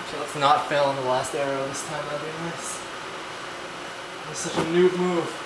So let's not fail on the last arrow this time, that'd be nice. That's such a noob move.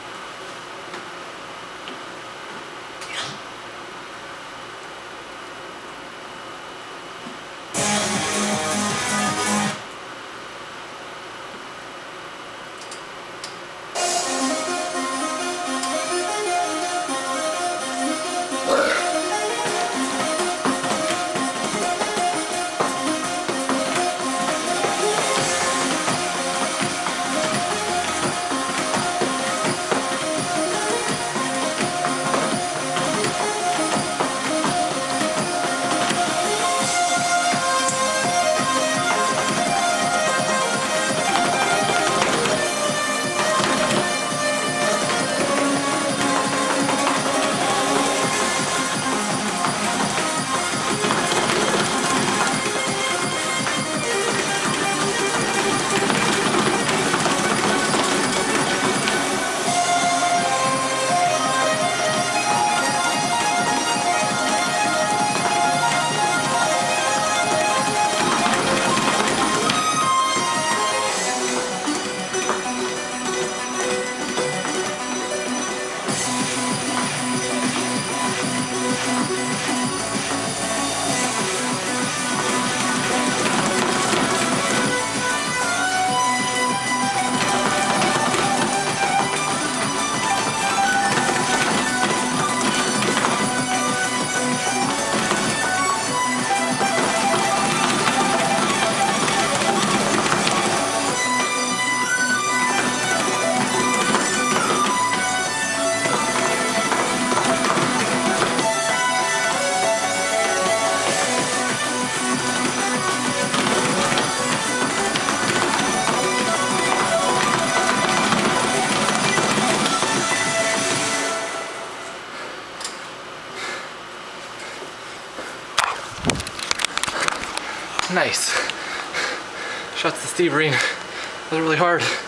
Nice. Shots to Steve Reen. That was really hard.